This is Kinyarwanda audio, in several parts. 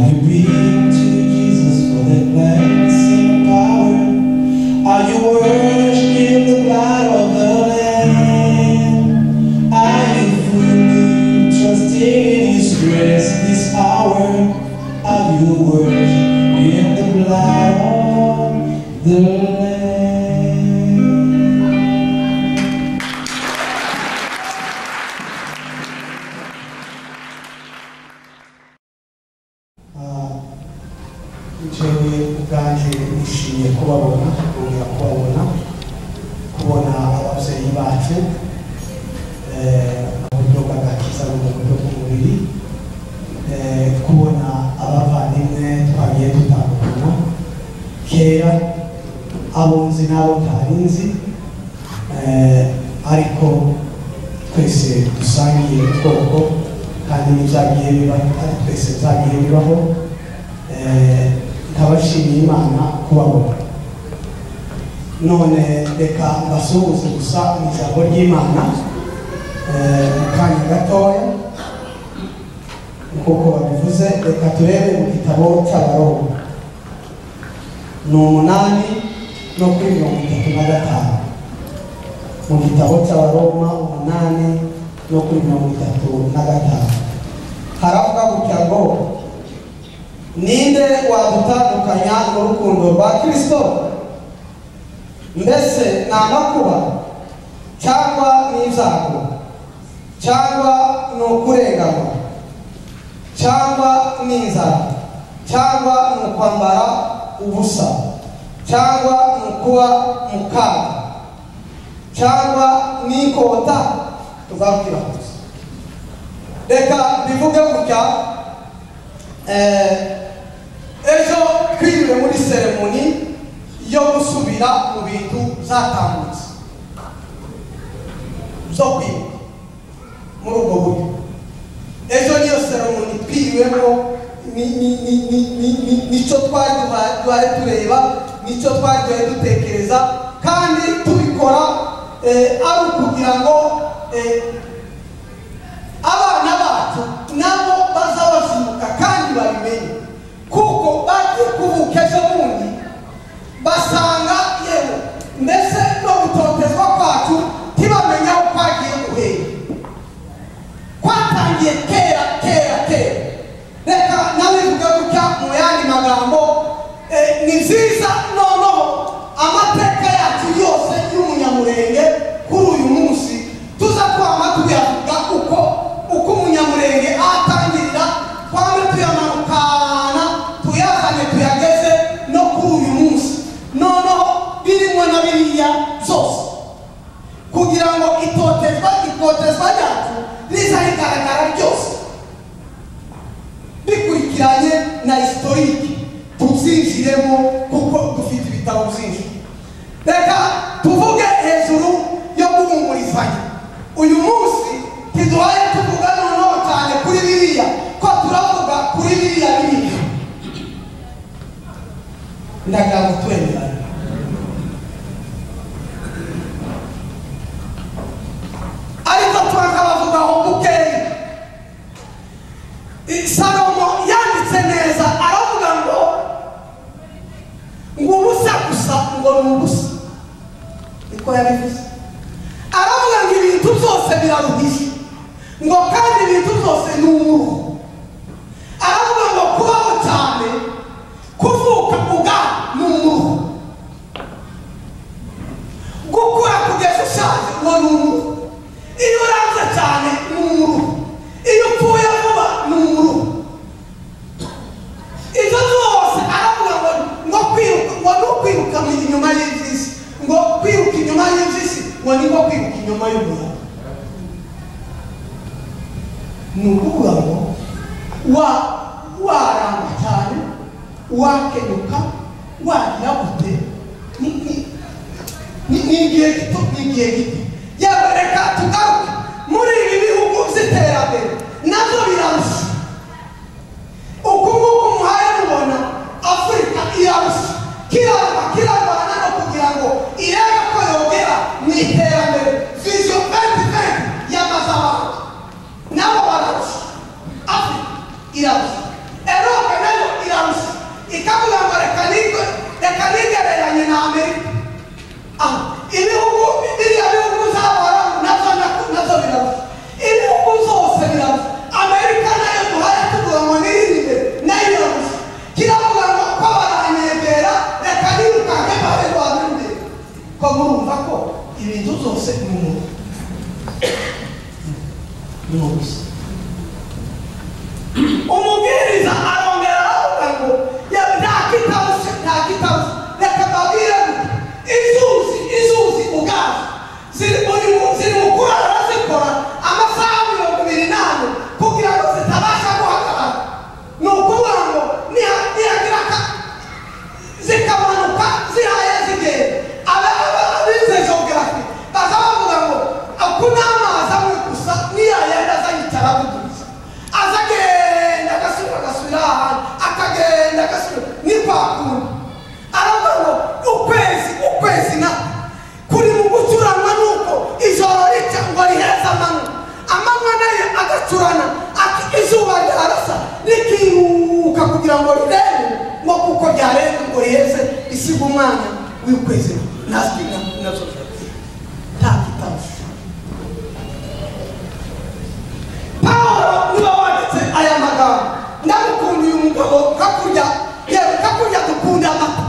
Have you been to Jesus for that blessing power? Are you worshiping the blood of the Lamb? Are you fully trusting in His grace this hour? Are you worshiping the blood of the Lamb? Jewe ubwanje nishimiye kubabona, kubona ababyeyi bacu mu buryo bw'agakiza no mu buryo bw'umubiri, kubona abavandimwe twagiye dutandukana kera, abo nzi n'abo ntari nzi, ariko twese dusangiye ubwoko kandi n'ibyagiye bibaho, twese byagiye bibaho. Nkabashimiye Imana kubabona. None reka mbasuhuze gusa mu ijambo ry'Imana mu kanya gatoya, nk'uko babivuze. Reka turebe mu gitabo cy'Abaroma 8:35. Mu gitabo cy'Abaroma 8:35 haravuga gutya ngo: ninde wadutandukanya n'urukundo rwa Kristo? Mbese ni amakuba cyangwa n'ibyago cyangwa ni ukurenganywa cyangwa n'inzara cyangwa ni ukwambara ubusa cyangwa ni ukuba mu kaga cyangwa n'inkota? Tuzabwira gusa. Reka bivuge gutya. Ejo twiriwe muri seremoni yo gusubira mu bintu zatambutse zo kwibuka muri ubwo buryo. Ejo niyo seremoni twiriwemo, nicyo twari duhaye tureba, nicyo twari duhaye dutekereza, kandi tubikora ari ukugira ngo abana bacu nabo bazabazimuka kandi babimenye, kuko bagiye kuvuka ejo bundi basanga yewe mbese no gutotezwa kwacu ntibamenya aho kwagiye guhera, kwatangiye kera. Reka nabivuga gutya mu yandi magambo, ni byiza noneho amateka yacu yose y'umunyamurenge kuri uyu munsi tuza kwama tuyavuga uko umunyamurenge atangirira, twame tuyamanukana tuyazane tuyageze no kuri uyu munsi, noneho birimo na biriya zose, kugira ngo itotezwa ryacu riza rigaragara ryose bikurikiranye na historiki, tuzinjiremo kuko dufite ibitabo byinshi. Reka tuvuge hejuru yo guhumurizanya. Uyu munsi tiduhaye tuvuga noneho cyane kuri biriya, ko turavuga kuri biriya biriya. Ndagira ngo twemerane. Ariko twakabavugaho bukeya. Salomo yanditse neza aravuga ngo ubusa gusa ngo ni ubusa, niko yabivuze. Aravuga ngo ibintu byose biraruhije, ngo kandi ibintu byose ni umuruho. Aravuga ngo kubaho cyane, kuvuka ubwabo ni umuruho, gukura kugeza ushaje ngo ni umuruho, iyo uranze cyane ni umuruho, iyo upfuye vuba ni umuruho. Ibyo byose aravuga ngo kwiruka inyuma y'iby'isi, ngo kwiruka inyuma y'iby'isi ngo ni nko kwiruka inyuma y'umuyaga. Ni ukuvuga ngo waramba cyane, wakenyuka, wagira gute, n'igihe gito. Yewe reka tugaruke muri ibi bihugu by'iterambere nabyo birarusha. Uku nguku muhaye mubona Afurika irarusha, kirarwana no kugira ngo irebe ko yogera mu iterambere. Vision 2020 yamaze abantu nabo bararusha. Afurika irarusha, Europe nayo ikavuga ngo reka nigereranye na Amerika. Ibihugu biriya bihugu z'abarabu nazo birabuze, ibihugu zose birabuze. Amerika nayo duhaye tuvuga ngo nirinde nayo birabuze, kiravuga ngo ko baranyegera reka nirukanke babe rwabinde. Ko murumva ko ibintu zose ni ubusa. Umubwiriza arongera aravuga ngo nta kitabuze reka babwire inzuzi ubwazo ziri mu kurara zikora amasaha 28 kugira ngo zitabasha guhagarara. Ni ukuvuga ngo nihagira zikamanuka zihaye zigenda. Abize geography baza bavuga ngo ako n'amazi amwe gusa niyayenda azayicara buduza, azagenda agasubira ahantu, akagenda agasubira ni kwa kundi. Aravuga ngo ukwezi na kuri mu gucuranwa nuko ijoro rica ngo riheze amanywa nayo agacurana, izuba ryarasa rikiruka kugira ngo rirebe ngo kuko ryarenze ngo riheze risiga umwanya w'ukwezi nazo nta kitabuze. Pawulo niwe wanditse aya magambo. Ndamukunda uyu mugabo kakurya dukunda amata.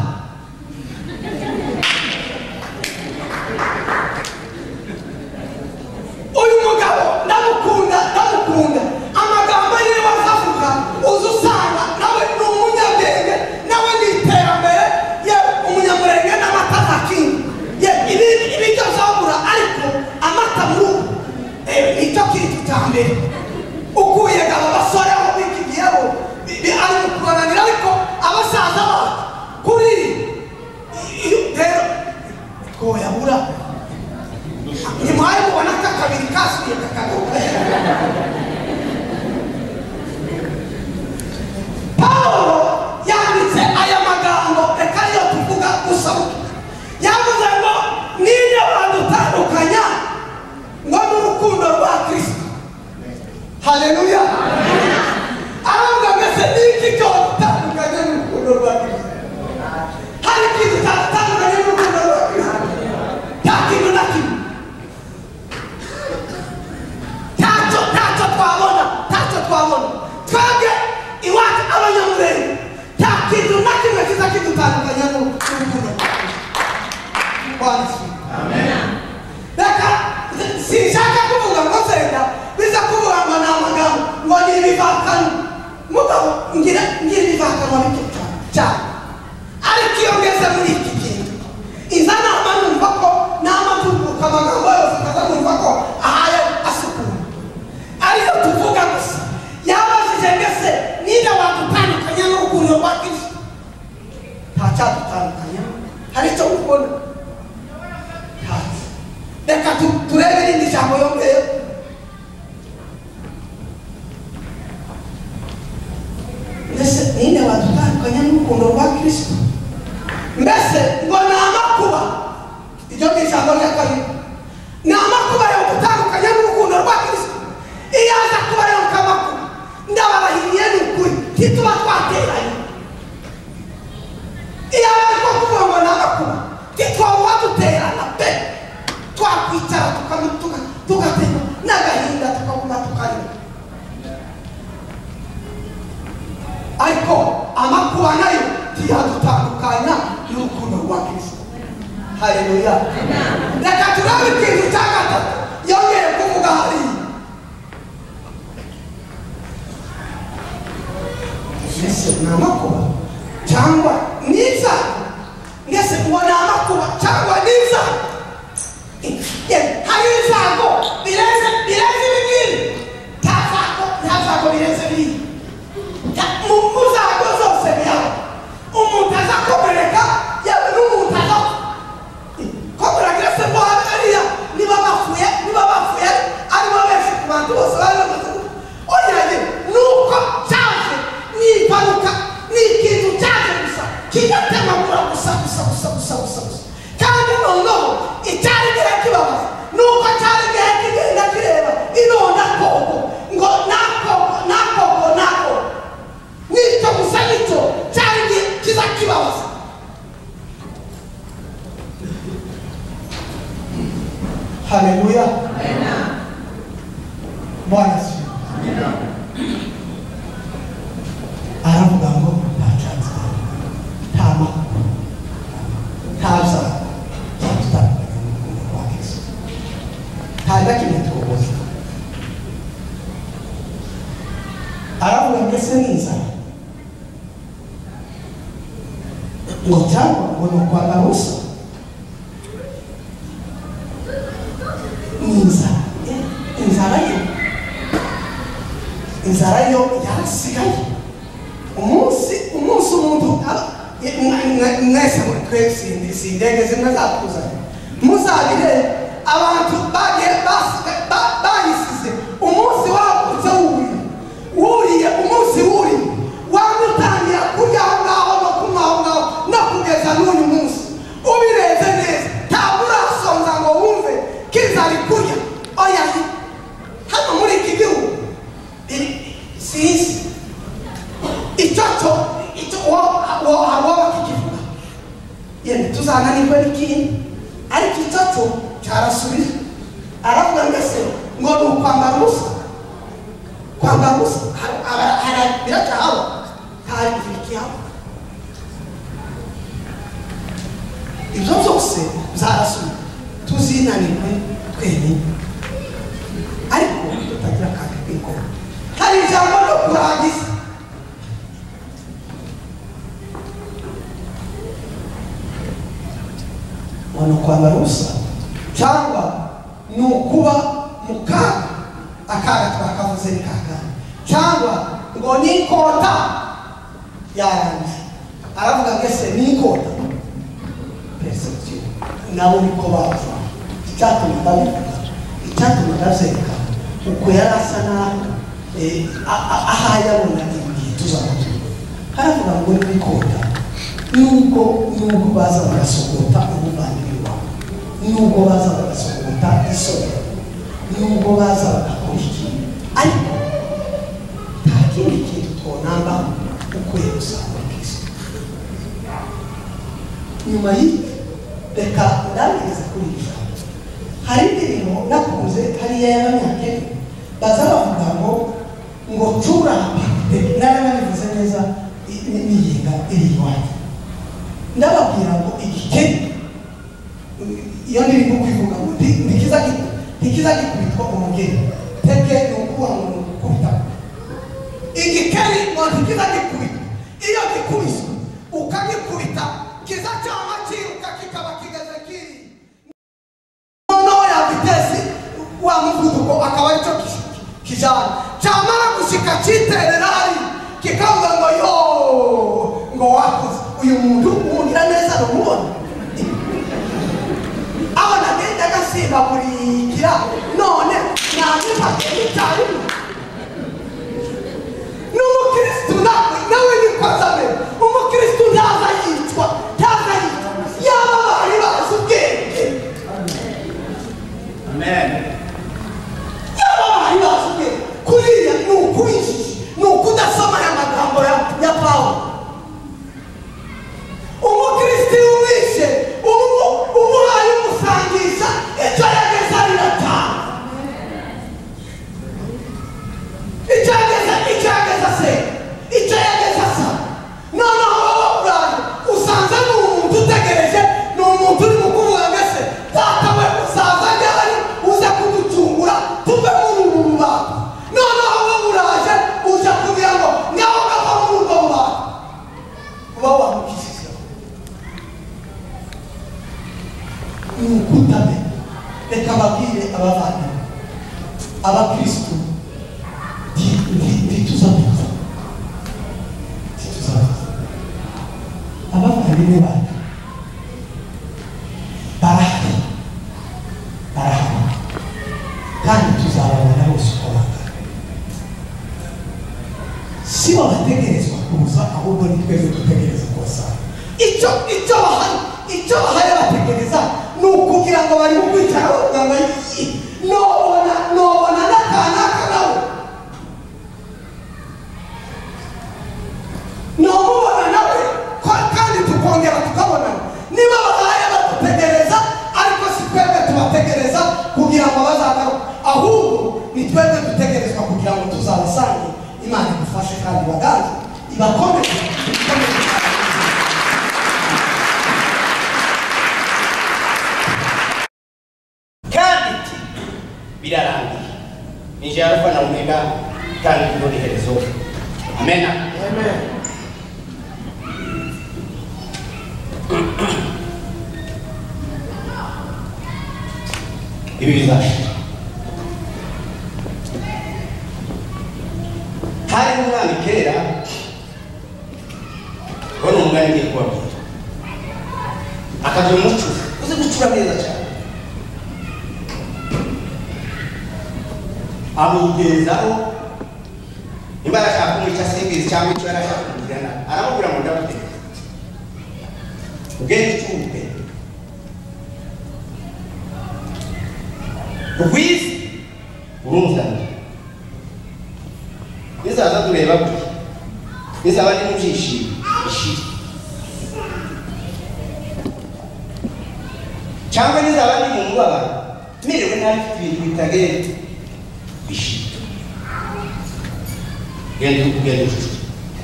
Uyu mugabo ndamukunda amagambo yiwe azavuga uza usanga nawe ni umunyabwenge, nawe ni iterambere, umunyamurenge n'amata nta kindi. Ibi byo zabura ariko amata muri ubu nicyo kintu cya mbere. Ukuye aba basore aho bikigiyeho ari mu kubananira, ariko abasaza bacu kuri rero ko yabura ntimuhaye mubona ko akabiri kasubiye kakaguka. Pawulo yanditse aya magambo reka ariyo tuvuga gusa. Yavuze ngo ninde badutandukanya ngo n'urukundo rwa Kristo. Haleluya. Aravuga mbese niki cyo dutandukanya n'urukundo rwa Kristo? Hari ikintu cyatandukanye n'urukundo rwa Kristo? Nta kintu na kimwe. Ntacyo twabona twebwe iwacu abanyamurenge, nta kintu na kimwe kiza kidutandukanya n'urukundo rwa Kristo. Reka sinshaka kuvuga ngo zenda biza kuvuga ngo ni amagambo ngo ni ibivakano. Mugabo ngira ibivakano bike cyane, ariko iyo ngeze muri iki kintu iza nama numva ko n'amavuguka amagambo yose akaza numva ko ahaye asukura. Ariyo tuvuga gusa yabajije ngese ninde wadutandukanya n'urukundo rwa Kristo? Ntacyadutandukanya. Hari icyo mubona? Reka turebe irindi jambo yongeyeho. Mbese ninde wadutandukanya n'urukundo rwa Kristo? Mbese ngo ni amakuba. Iryo ni ijambo rya kabiri. Ni amakuba yo gutandukanya n'urukundo rwa Kristo. Iyo aza kuba yonka amakuba ndabarahiriye ni ukuri ntituba twateranye. Iyo aza kuvuga ngo ni amakuba ntitwaba duterana pe. Twakwicara tugatema n'agahinda tukaguma tukarira. Ariko amakuba nayo ntiyadutandukanya n'urukundo rwa Kristo. Haleluya. Reka turabe ikintu cya gatatu yongeye kuvuga hariya. Mbese ni amakuba cyangwa niza? Mbese ngo ni amakuba cyangwa niza? Hari izago bireze ibigiri, nta zago bireze biri. Mu zago zose bihari umuntu azakomereka, yewe n'umuntu azakomereka se ngo hariya niba bafuye aribo benshi ku bantu bose bari bamaze. Oya nuko cyaje ni impanuka, ni ikintu cyaje gusa kigatemagura gusa. Kandi noneho icyari gihe kibabaza nuko cyari gihe kigenda kireba inonda koko ngo nakoko nicyo gusa nicyo cyari gihe aravuga ngo nta cyansi nta makuru ntaza cyatutandukanye n'urukundo rwa Kristo nta na kimwe tuboza aravuga mbese n'inzara ngo cyangwa ngo ni ukwambara ubusa inzara yo yarasigaye umunsi umuntu mwese muri twese indege zimwe zakuzanye muzabire abantu bayisize umunsi wagutse wuriye umunsi wuriye wagutangira kurya aho ngaho no kunywa aho ngaho no kugeza n'uyu munsi ubireze neza ntabwo urasonza ngo wumve kizari kurya oya hano muri iki gihugu sinzi icyo waba kikivuga yenda tuzananirwa n'ikindi ariko icyo cyarasubije aravuga mbese ngo ni ukwambara ubusa kwambara ubusa biracahaba ntabikihaba ibyo byose byarasubije tuzinanirwe twenyine ariko tutagira kandi kwikora hari ijambo no kurangiza ni ukwambara ubusa cyangwa ni ukuba mu kaga akaga twakavuze ni kaga cyangwa ngo ni ikota yarangiye aravuga mbese ni ikota perception nawe niko bavuga icyatuma ndabivuga icyatuma ndazereka uko yari asa naho ahaye abona igihe tuzamutuye haravuga ngo ni ikota nubwo baza bagasogota umuvandimwe wawe nubwo baza bagasogota isoko nubwo baza bagakurikira ariko nta kindi kintu twonamba ukwiye gusanga Kristo nyuma y'ibyo reka ndangiriza kuri iyi jambo hari indirimbo nakunze hariya y'abanyakenya baza bavuga ngo cura narabivuze neza niyenga iri iwanjye ndababwira ngo igikeri iyo ndirimbo kwivuga ngo ntikiza gikubitwa umugeni teke ni ukuvuga ngo ni ugukubita igikeri ngo ntikiza gikubitwa iyo gikubiswe ukagikubita kiza cyangwa kiruka kikaba kigeze kiri noneho yabitesi wa muvuduko akaba aricyo kijana cyamara gushika kiterera hari kikavuga ngo yo ngo wakoze uyu muntu umugira neza n'umubona abona agenda agasimba kurikira none nanyifate n'icyayi n'umukristu nawe nikoza mbere umukristu ntaza yitwa yaba bari bazi ubwenge amen yaba bari bazi ubwenge kuriya ni ukubinjiji ni ukudasoma aya magambo ya Pawulo umukristo umwishe umuhaye umusangisha icyo yageze arirataha icyo yageze asa noneho wowe uraje usanze ni umuntu utegereje ni umuntu uri mu kuvuga mbese data we usaza ryari uza kuducungura tuve muri ubu bubata noneho wowe uraje uje kugira ngo ngaho gava muri ubwo bubata uba wamukishije ni ukutame reka babwire abavandimwe abakristu ntituzamuza abavandimwe bacu barahari kandi tuzababona bose uko bangana si bo bategerezwa kuza ahubwo ni twebwe dutegereza kubasanga icyo bahari bategereza ni ukugira ngo bari mu kwicara bavuga ngo nobona n'akanaka nawe nomubona nawe kandi tukongera tukabonana niba bahaye badutegereza ariko si twebwe tubategereza kugira ngo bazagaruke ahubwo ni twebwe dutegerezwa kugira ngo tuzabasange imana idufashe kandi baganze ibakomeze kandi birarangiye nije Alfa na Omega kandi none herezo amen amen ibi bizashira hari umwami kera wari umwami ngiye kubabwira akagira umuco uzi gucura neza cyane amugezaho niba arashaka kumwica simbizi cyangwa icyo yarashaka kumugirana aramubwira ngo ndagutega ugende icyumbe rwiza urumvana nizaza tureba gutya nizaba ndi mu byishimo ishiri cyangwa nizaba ndi mu mubabaro merewe nabi ibintu bitagenda ishiri genda ucuzi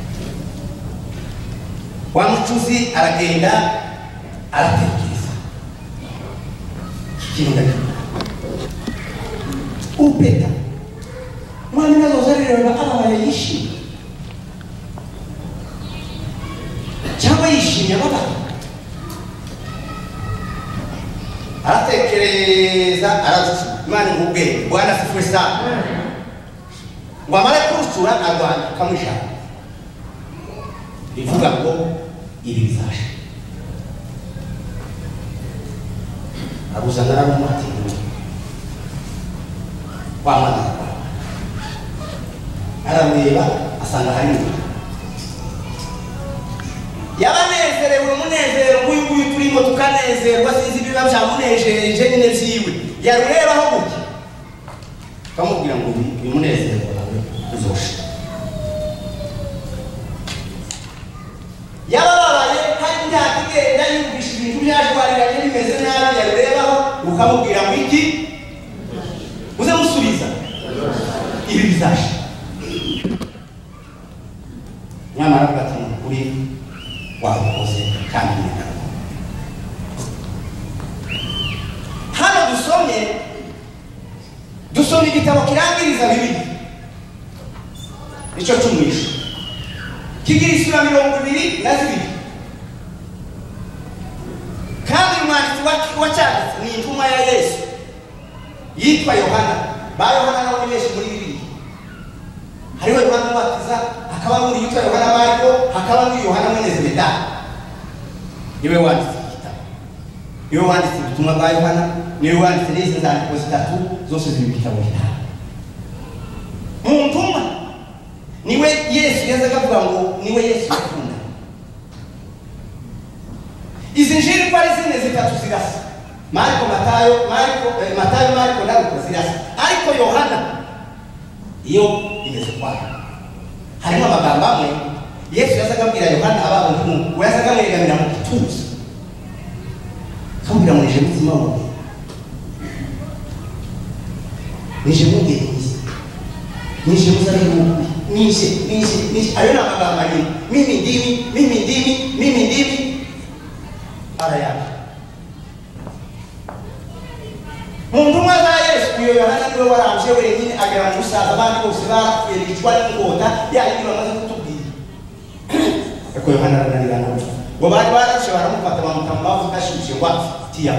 wa mucuzi aragenda aratekereza ikintu ndagenda upeta mwani nazo zarireba abaye yishimye cyangwa yishimye baba aratekereza arazuza Imana ngubwe Bwana sifiwe sana ngo amare kurusura arwana kamushaka bivuga ngo ibi bizasha abuzana n'amati kwamana aramureba asanga harimo yabanezerewe umunezero nguyu turimo tukanezerwa sinzi ibiba byamunejeje nyine vyiwe yarurebaho gutya kamubwira ngo bimunezero wawe uzosha yababaye kandi ntakigenda yumvisha ibintu byajwariranye bimeze nabi yarurebaho ukamubwira ngo iki uze musubiza ibi bizasha nyamara ugati kuri wakoze kandi neza hano dusomye igitabo kirangiriza Bibiliya nicyo cy'umwisho kigira isura 22 kandi umwanditsi wacyanditse ni intumwa ya Yesu yitwa Yohana ba Yohana nabo ni benshi muri Bibiliya hariho Yohana Umubatiza hakaba muri yitwa Yohana Marko hakaba muri Yohana mwene Zebedayo niwe wanditse igitabo niwe wanditse ubutumwa bwa Yohana niwe wanditse n'izi nzandiko zitatu zose ziri mu gitabo gitabo mu ntumwa niwe Yesu yazaga avuga ngo niwe Yesu yakunda izi njiri kwa zine zitatu zirasa Marko Marko na Luka zirasa ariko Yohana iyo imeze kwayo harimo amagambo amwe Yesu yazaga abwira Yohana ababo ngo yazaga amwegamira mu gituza kamubwira ngo nije mutima wawe nije mugezi nije muzarimu nije ayo na amagambo ari mimi ndimi araya mu ntumwa za Yesu uyo Yohana niwe warambye wenyine agera mu musaza abandi bose barapfuye bicwa n'ingota yayindi bamaze kutubwira ariko Yohana arananirana ngo bari barashe baramufata bamutamba bavuga ashimishye ngo tiya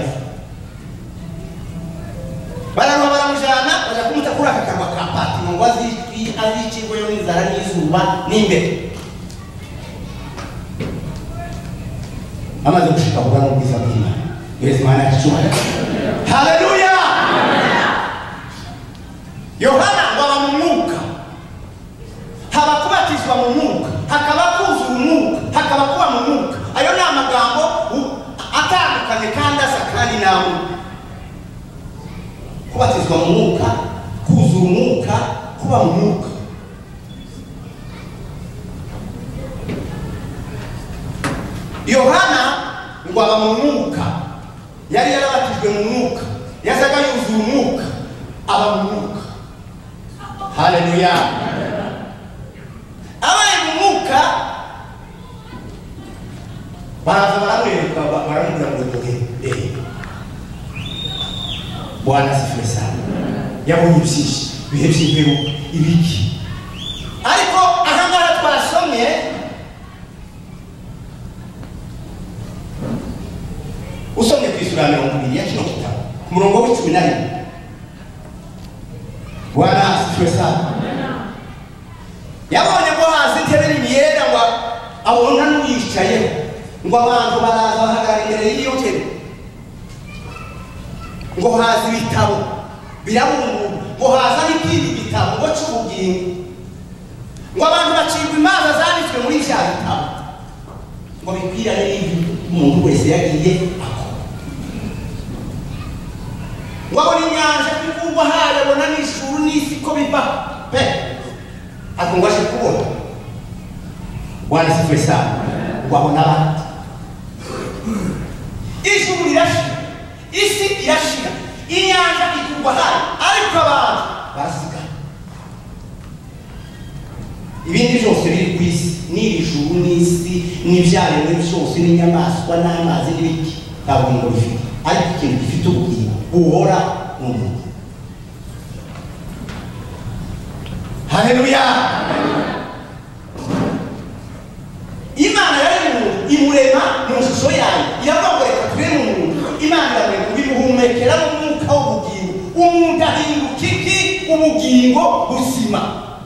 baramujana baja kumuta kuri aka karwa ka pati ngo azicirwe yo n'inzara n'izuba n'imbere amaze gushika kuba mu bwiza bw'Imana Yesu Imana yacuha haleluya Yohana waba mu mwuka haba kubatizwa mu mwuka hakaba kuzura umwuka hakaba kuba mu mwuka ayo ni amagambo atandukanye kandi asa kandi nawe kubatizwa mu mwuka kuzura umwuka kuba mu mwuka Yohana ngo aba mu mwuka yari yarabatijwe mu mwuka yazaga yuzura umwuka aba mu mwuka haleluya abaye mu mwuka baraza baramwereka baramubwira ngo Bwana asifiwe sana. Yabonye byinshi bihe by'imbeho ibiki. Ariko ahangaha twasomye usomye ku isura ya 20 ya kino gitabo ku murongo wa 11. Bwana asifiwe sana. Yabonye ko hasi intebe n'imyenda ngo abona n'uyicaye ngo abantu baraza bahagarara imbere y'iyo ntebe ngo haza ibitabo birabungu ngo haza n'ikindi gitabo ngo cy'ubugingo ngo abantu bacibwa imanza zanditswe muri cya gitabo ngo bikwirane n'ibintu umuntu wese yagiye akora ngo abona inyanja ikugwa hariya abona n'ijuru n'isi ko biva pe ngo aje kubona Bwana asifiwe sana. Ngo abona abandi ijuru rirashira isi irashira inyanja ikugwa hariya ariko abantu barasigara. Ibindi byose biri ku isi n'ijuru n'isi n'ibyaremwe byose n'inyamaswa n'amazi n'ibiti nta bugingo bifite, ariko ikintu gifite ubugingo buhora mu muntu. Haleluya. Imana yaremye imurema mu shusho yayo, iravuga ngo reka tureme umuntu. Imana iramurema ibimuhumekera mu mwuka w'ubugingo, umuntu ahinduka iki? Ubugingo buzima.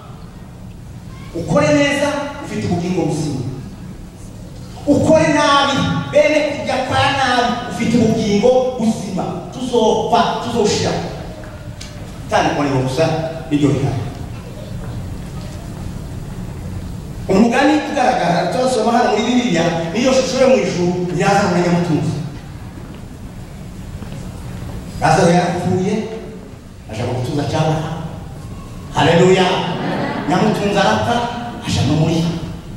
Ukore neza ufite ubugingo buzima, ukore nabi bene kujya kwa nabi ufite ubugingo buzima. Tuzopfa tuzoshira tandukanye gusa n'iryo rihari. Umugani ugaragara twasoma hano muri Bibiliya niyo shusho yo mu ijuru yaza mu nyamutunzi. Lazaro yarapfuye aje gutuza cyane. Haleluya. Nyamutunzi arapfa aje no muri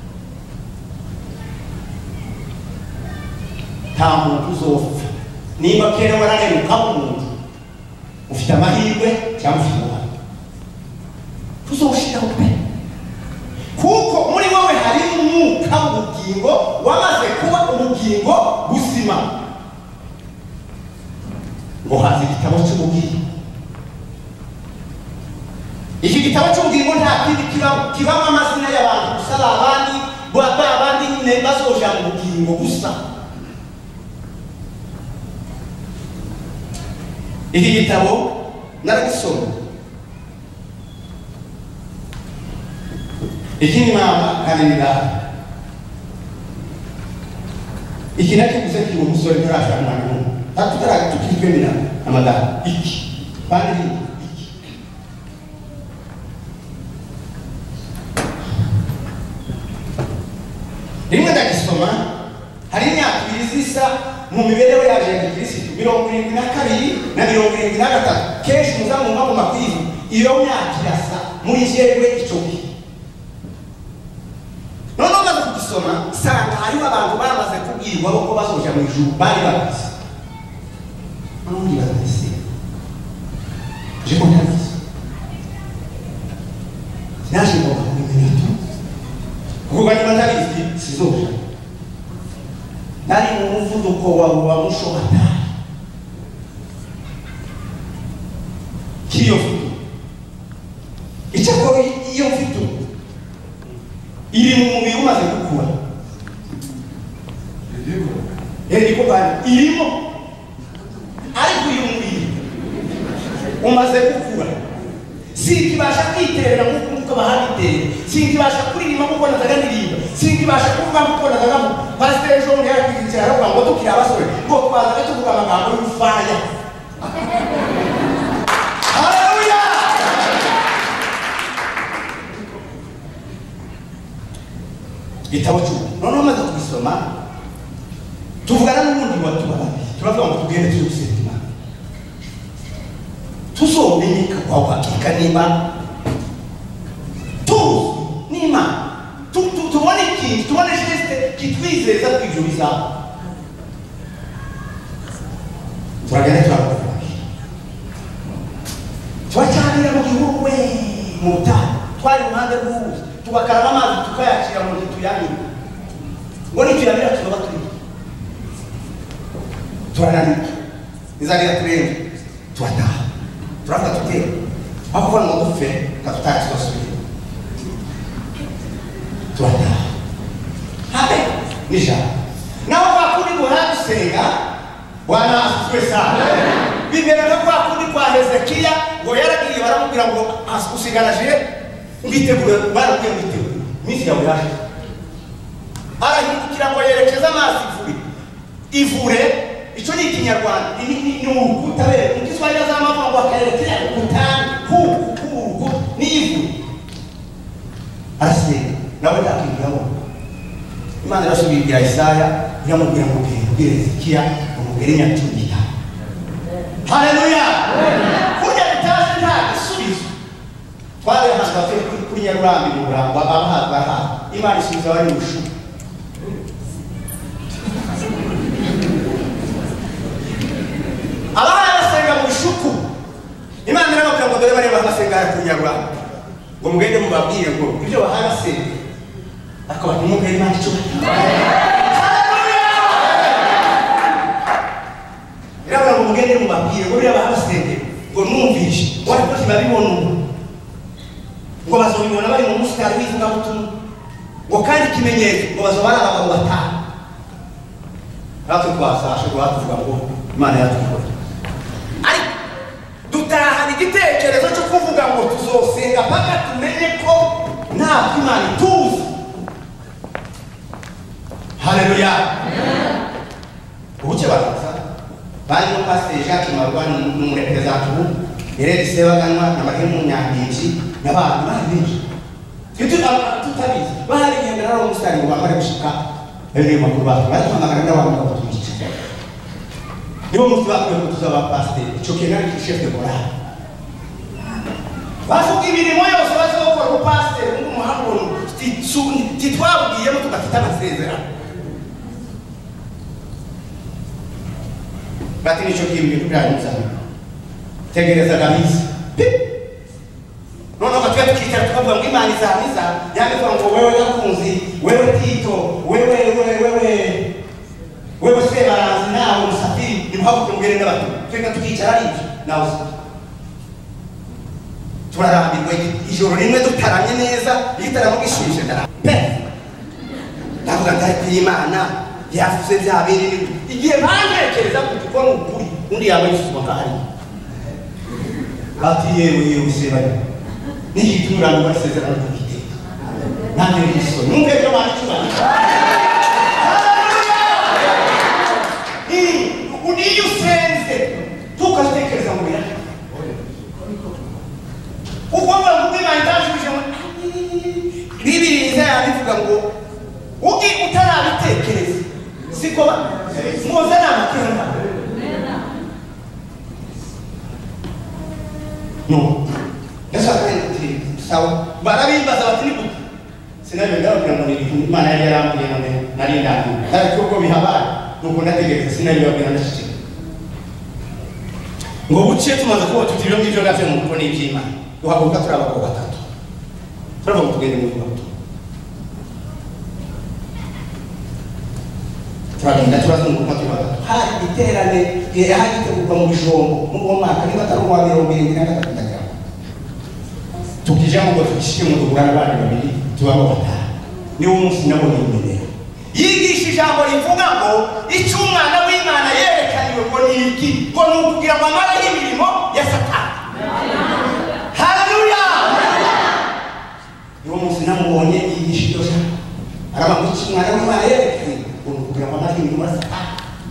nta muntu uzopfa. Niba kera warareruka umuntu ufite amahirwe cyangwa ufite ubuhanga tuzoshiraho pe, kuko muri wowe hari umwuka w'ubugingo wamaze kuba ubugingo buzima. Ngo haza igitabo cy'ubugingo. Iki gitabo cy'ubugingo nta kindi kibamo amazina y'abantu gusa, abandi abandi nyine bazoja mu bugingo gusa. Iki gitabo naragisoma. Iki ni mama kanira. Iki nakiguze kiri umusore ntarashaka mwana. Tatutara tukitwemera amadara. Iki bandi iki. Rimwe ndagisoma hari imyaka ibiri zisa mu mibereho yaje ya Kristo 72 na 73. Kenshi muzamumva mu makwizi iyo myaka irasa muri jewe icyo gihe. Nono maze kugisoma sanga hari abantu bamaze kubwirwa ko bazoja mu ijuru bari babizi. Nono babizi. Je comprends. Naje ngo kumenya kuko bari batabizi sizoja. Nari mu muvuduko wa mushobata. Kiyo futu. Icyakora iyo futu iri mu mubiri umaze gukura. Eriko bari irimo ariko uyu mubiri umaze gukura. Sinkibasha kwiterera nk'uko bahagiteye, sinkibasha kuririmba nk'uko nataganiririmba, sinkibasha kuvuga nk'uko natagamu. Pastor Jean yari kwicara aravuga ngo tukiri abasore ngo twazaga tuvuga amagambo y'ufaya. Haleluya. Gitabo cy'ubu noneho maze kubisoma tuvugana n'ubundi watubarabi turavuga ngo tugende tuzusentima tuzomenyeka kwa hakika niba nima tubone ikintu tubone geste kitwizeza kwijuriza turagenda turavuga twacanira mu gihugu we mu butayu twari ruhande rw'ubuzi tubakaraba amazi tukayakira mu tuyamira ngo ni tuyamira tuba turi turananirwa izarira turenge turataha turavuga tuti aho kuva ngo dupfe katutari tubasubire turataha habe nijana naho bakundi duhora dusenga wana asubwe sana bibera no bakundi kwa Hezekiya ngo yaragiye baramubwira ngo usigaraje mbitegure barabwiye mbitegure misi yawe yaje arahindukira ngo yerekeza amazi ivure icyo ni ikinyarwanda ni urukutabere mu Kiswahili azamava ngo akayerekera ukutani ku ni ivure arasenga nawe ndakibwiraho Imana irasubira Isaya iramubwira ngo ubwire Hezekiya umubwire nyatumira haleluya kurya bitaje nta gisubizo twari hanga kuri Nyarurambi mu Burambo abahaga Imana isubiza bari mushu abana basenga mu shuku Imana irababwira ngo dore bari bahasenga kuri Nyarurambi ngo mugende mubabwire ngo ibyo bahasenga akaba nimugere Imana cyo irabura ngo mugende mubabwire ngo biriya bahasenga ngo numvishe wari ko babibona ngo bazobibona bari mu musitari wivuga butumwa ngo kandi kimenyetso ngo bazobara abagabo batanu natwe twasashe rwatuvuga ngo Imana yatubona ariko dutahana igitekerezo cyo kuvuga ngo tuzosenga paka tumenye ko nta Imana ituzi haleluya ubuke baraza bari no pastor Jacques Marwan n'umurepresentante ubu Eredi Sebaganwa na Marimu Nyandinji n'abantu babizi tutabizi bari ngendera no musitari ngo bamare gushika ene makuru batu bari kwamagana n'abantu batumice nibo musi bakwiye kutuzaba pastor icyo kenari chef de morale bavuga imirimo yose bazokora ku pastor n'umuhanguro titwabwiye no tugafita amasezerano bati nicho kimwe kubyanyuza tegereza kabisa nono katwe tukitara tukavuga ngo Imana izamiza yamevuga ngo wewe gakunzi wewe Tito wewe Sebaranzi nawe musafiri nimuhaguke mugere n'abantu tweka tukicara ari nawe turarambirwa ijoro rimwe dutaramye neza igitaramo gishimishije ndavuga ntari kw'Imana yavuze bya bintu igihe bantekereza kuko n'ukuri undi yaba yisuzuma kahari ati yewe Sebanya nigiturana basezerana dufite nande riso numve byo bacyubana uniyo sense tukatekereza mu bira ukwamba ngubima ndashuje bibiliza yabivuga ngo ugi utarabitekereza siko muze n'amakirana no ndashaka kuti sawa barabimbaza bati ni gute sinabenda kugira ngo Imana yari yarambuye none nari ndandi ariko uko bihabaye nuko ndategereza sinabibabwira ndashike ngo buce tumaze kuba tutiriyo ngivyo gavye mu kuko n'ivy'Imana duhaguruka turabako batatu turava tugende mu bibazo turagenda turazunguka batatu hari iterane yahagitegurwa mu bijombo mu mwaka ni batari wa 2023 tukijamo ngo tukishike mu dugurana bandi babiri tubamo batanu ni umunsi nabo n'imbere yigisha ijambo rivuga ngo icyo umwana w'Imana yerekaniwe ngo ni iki ngo ni ukugira ngo amara y'imirimo ya Satani haleluya ni umunsi namubonye yigisha iryo jambo araba ngo icyo umwana w'Imana yerekaniwe ngo ni ukugira ngo amara y'imirimo ya Satani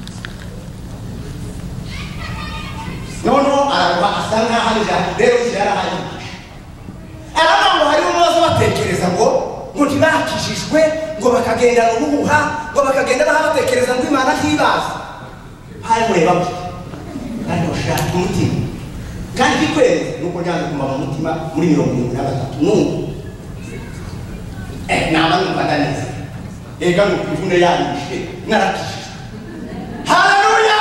noneho araba asa nk'aho rero yarahari araba ngo hari umubazo batekereza ngo ntibakishijwe ngo bakagenda n'ubuha ngo bakagenda bahabatekereza ngo Imana ntibaza hari mureba kandi bashaka umutima kandi kikwezi nuko nyanze kumva mu mutima muri 73 n'ubu naba numva neza ega n'ukuvune yanyishe narakishije haleluya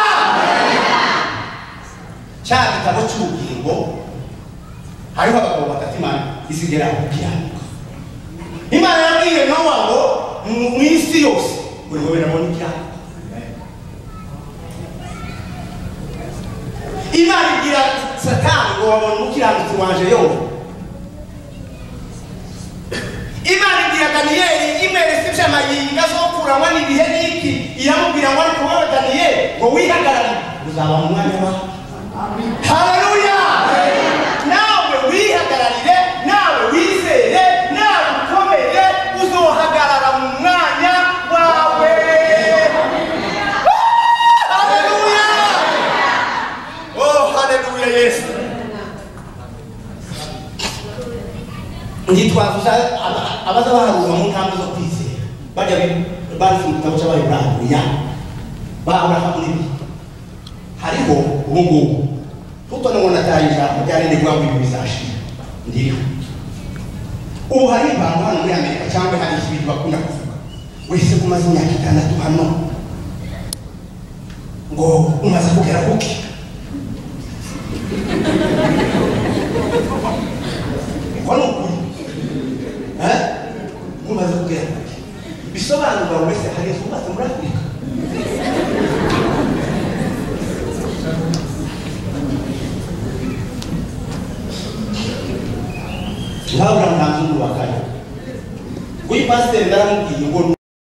cya gitabo cy'ubugingo hariho abagabo batatu Imana isigera kukiranuka Imana yabwiye Nowa ngo mu isi yose buri wowe nabona ikiranuka Imana igira Satani ngo wabona umukiranutsi wanje yoba. Imana igira Daniyeli imweretse iby'amayinga zo kurangwa n'ibihe n'iki, iramubwira ngo ariko wowe Daniyeli ngo wihagarare uzaba mu mwanya wawe. Haleluya! Nawe wihagararire, nawe wizere, nawe ukomeye, uzohagarara mu mwanya wawe. Haleluya! Oh, haleluya Yesu. Nditwavuza abaza baharuza mu ntambwe zo kwizera. Bajya bari mu gitabo cy'Abayiburahimu Aburahamu n'ibi. Hariho ubu ngubu tutone ngo natayija mujyane ndi kwambi bizashira ndiriho. Ubu hari abantu hano muri Amerika cyangwa hari ibintu bakunda kuvuga. Wese kumaze imyaka 6 hano ngo umaze kugera kuki. Kwano kuri. Umaze kugera kuki. Bisobanura wese hari umaze muri Afrika. Laura ntanzungu wakaya. Kuyi pastor ndaramubwiye ngo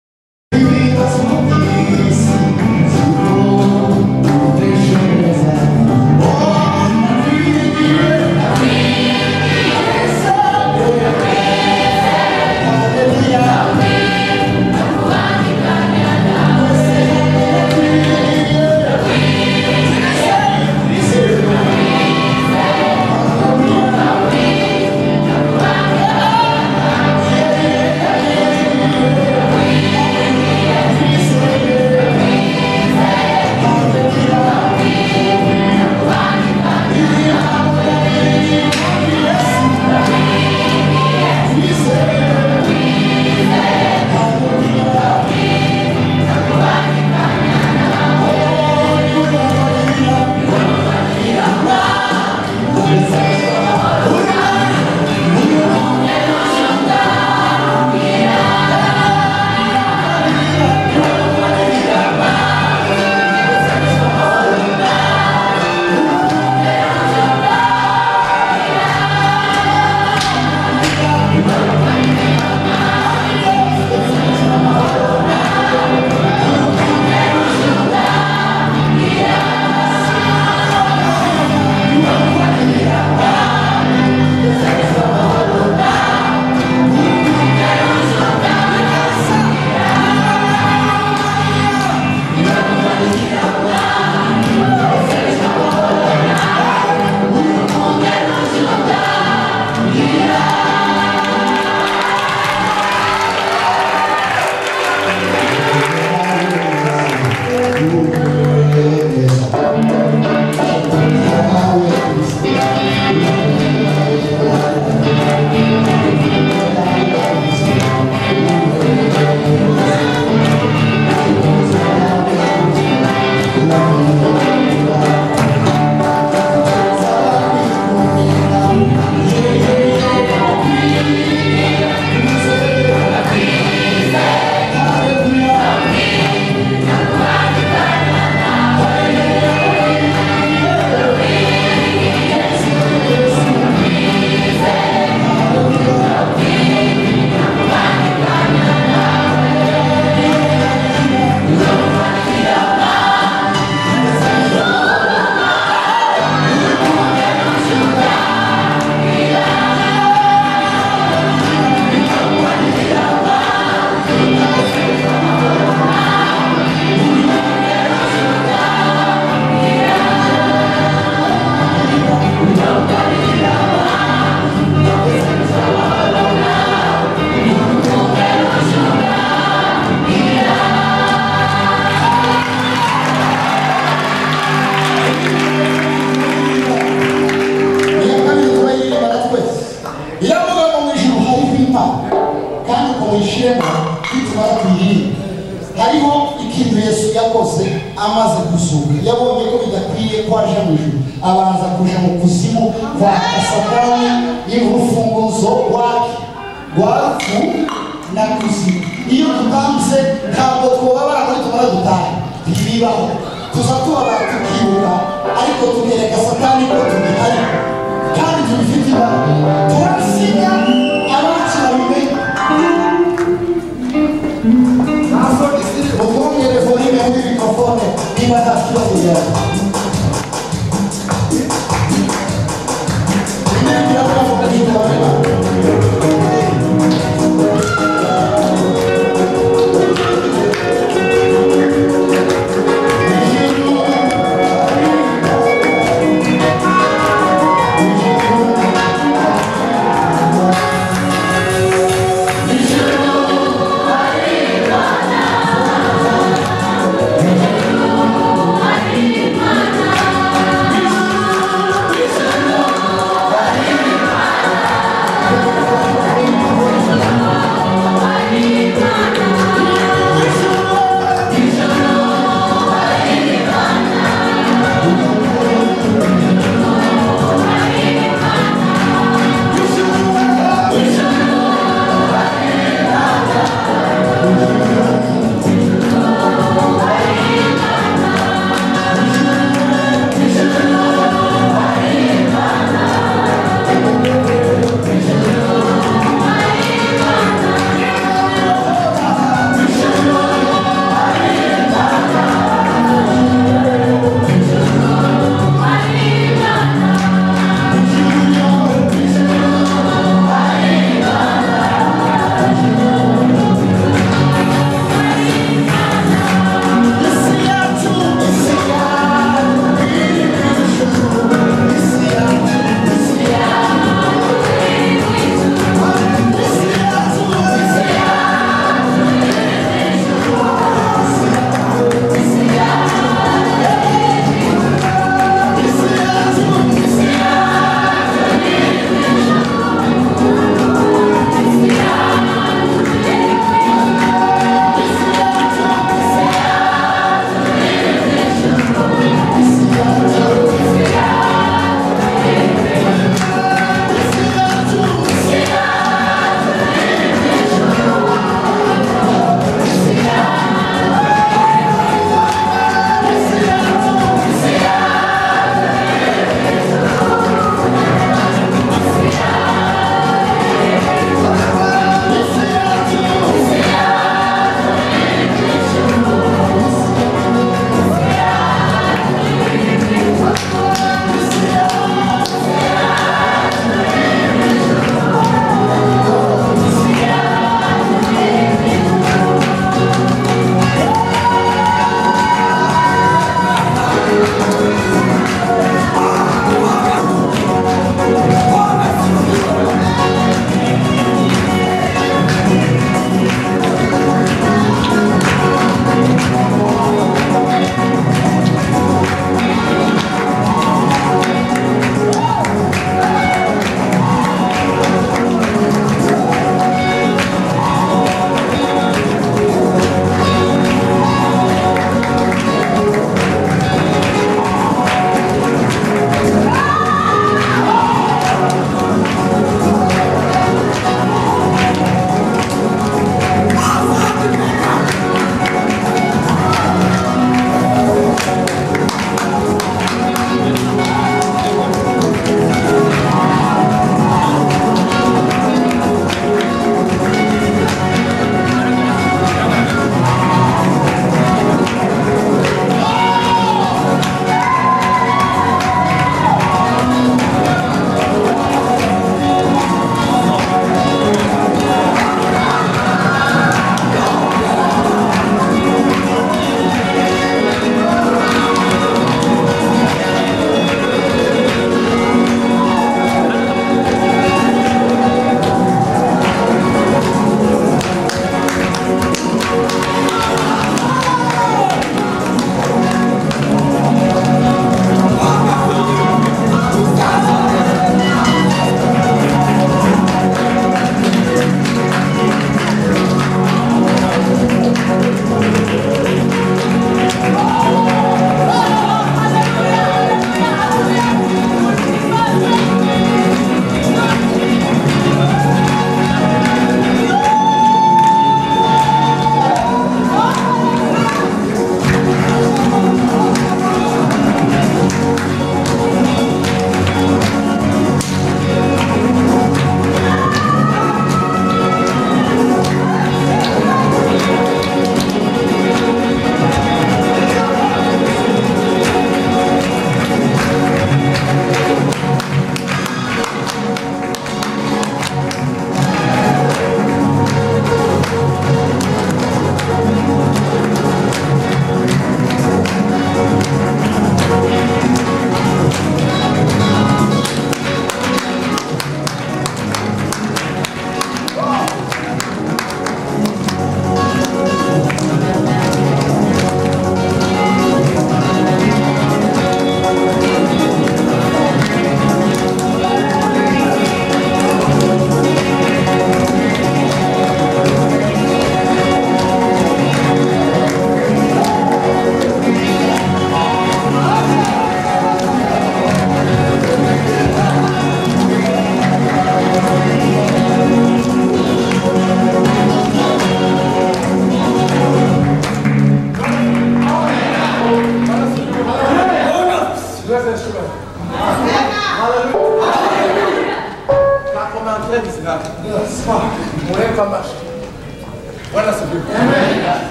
amaze gusuka yabonye ko bidakwiye ko aje mu ijuru abanza kuja mu kuzimu kwa Satani y'urufunguzo rwafu na kuzimu. Iyo tutambutse ntabwo twobabara muri tumara dutahe ntibibaho tuza tubabara tukibuka ariko ariko tukereka satani ko tugihari kandi tubifite imbaraga turasinya abacu babimenye mutwongere volume muri mikrofone niba nta kibazo gihari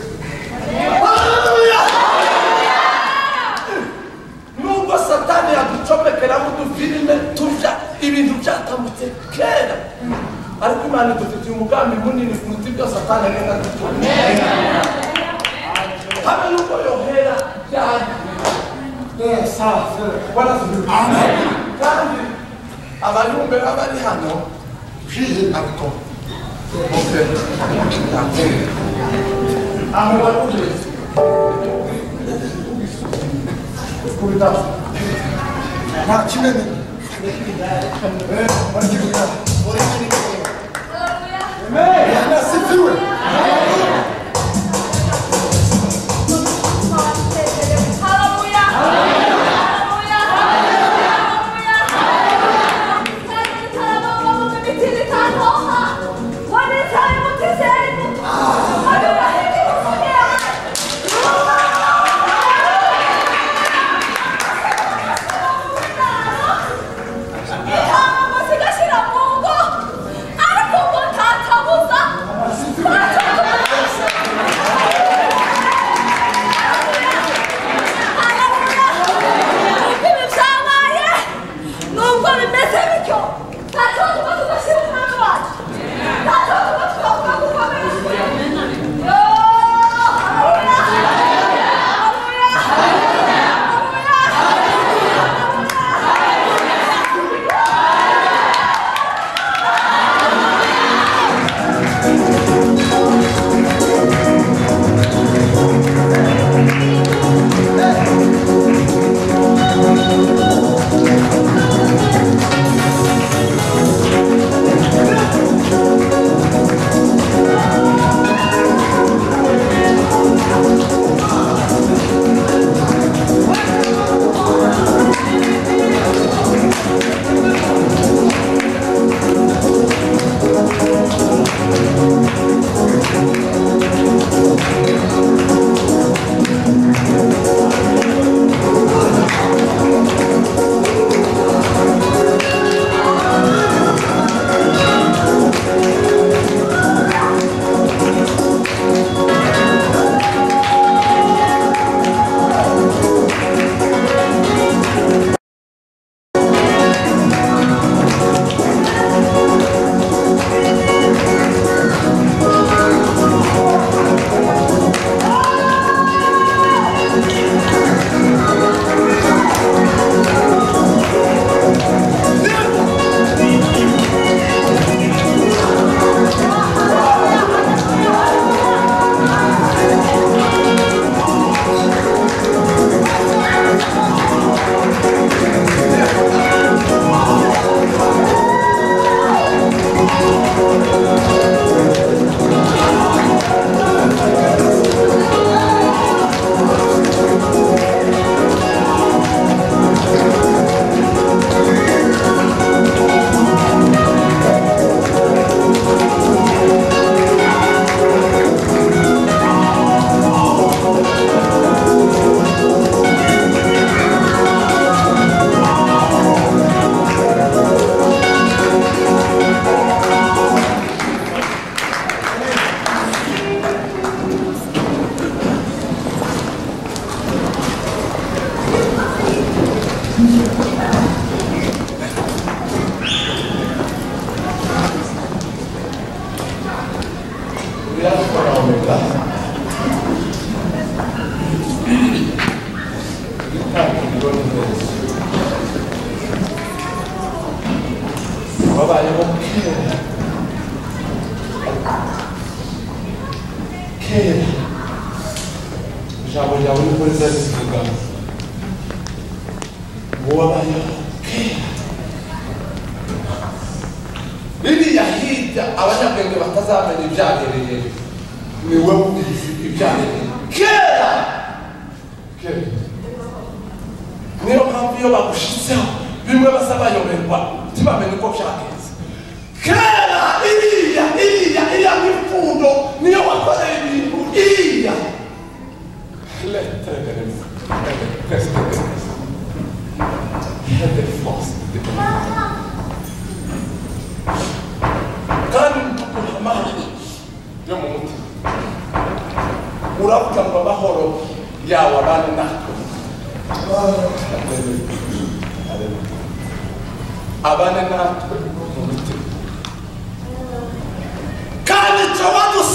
Haleluya! Nubwo satani yaducomekera mu dufilime turya ibintu byatambutse kera, ariko Imana idufitiye umugambi munini kuruta ibyo satani agenda aducomeka. Habe nubwo yohera cyane. Kandi abayumbe bari hano jihe ariko aho baruje kubita nta kimene nasifiwe. kera ijambo ryawe niko rizazivuga ngo wabayeho kera ririya hirya abanyabwenge batazamenya ibyabereye ni wowe ubizi ibyabereye kera kera niyo mpamvu iyo bagushyizeho bimwe basa bayoberwa ntibamenye uko byagenze kera iriya mifundo niyo wakoreye ibintu iriya kandi amahoro yo mu mutima uravuga ngo amahoro yawe abane natwe abane natwe mu mitima kandi icyo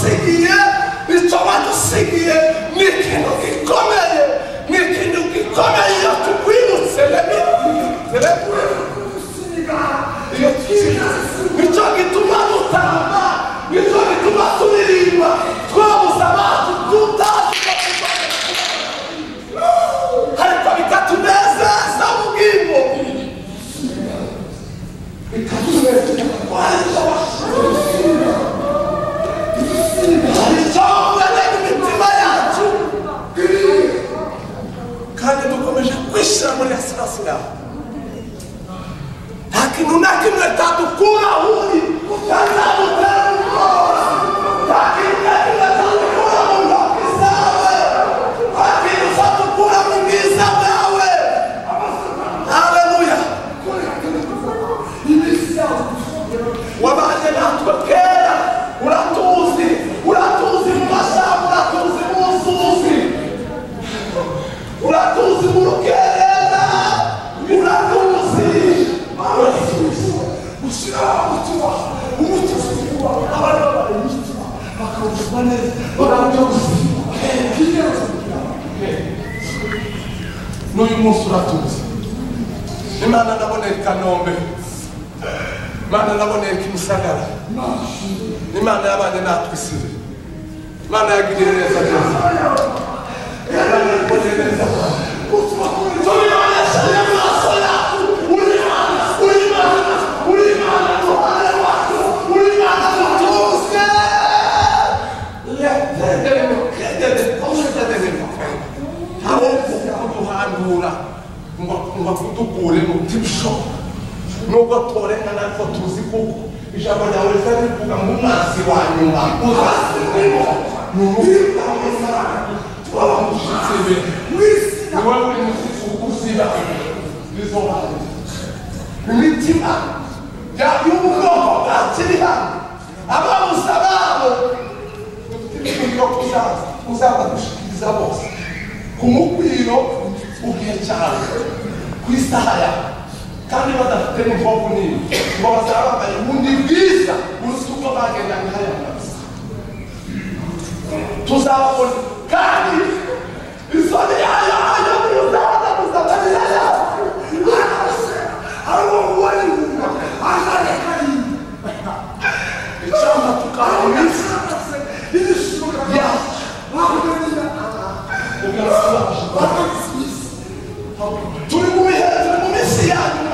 wadusigiye ni ikintu gikomeye iyo tukwibutse nicyo gituma dutamba nicyo gituma turirimba twabuze abacu tutazi ariko bikatunezeza mu bwimbo bikatunezeza kandi dukomeje kwishyira muri asirasira nta kintu na kimwe tadukura aho uri utazamutera ubwoba nta kintu na kimwe tadukura mu ntoki zawe nta kintu tadukura mu bwiza bwawe haleluya wabanye natwe kera uratuzi mu mashyamba uratuzi mu nzuzi uratuzi mu rukerera uratuzi gushyira umutima abantu babaye umutima bakawuzuba neza barabyuzi n'uyu munsi uratuzi imana naboneye i Kanombe imana naboneye i Kimisagara imana yabanye natwe isize imana yagiriye neza ngo kudukure mu tibishoboka nubwo torengana ariko tuzi kuko ijambo ryawe riza rivuga ngo umwanzi wa nyuma uzasubiremo ni urubuga rw'amafaranga twabamushyitsi be ni wowe uri mu kuziba izo hantu imitima y'ubwoko bwakiri hano ababuze ababo dufite kuzabadushikiriza bose ku mukwiro ugiye cyane ku isaha yawe kandi badafite n'imvugo nini ngo bazaba bambaye ubundi bwiza buruta uko bagenda nk'aya kabisa tuzababona kandi isoni yayo uzaza kuzabarira yayo ari uwo wari azarekaye icyamba tukaba iminsi yacu turi mu bihe turi mu minsi yanyu